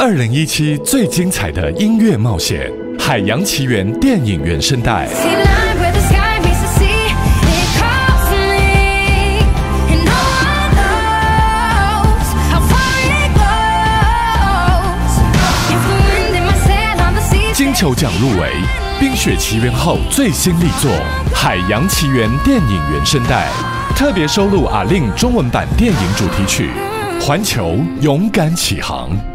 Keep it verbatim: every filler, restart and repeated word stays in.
二零一七最精彩的音乐冒险，《海洋奇缘》电影原声带。金球奖入围，《冰雪奇缘》后最新力作《海洋奇缘》电影原声带，特别收录阿令中文版电影主题曲《环球勇敢启航》。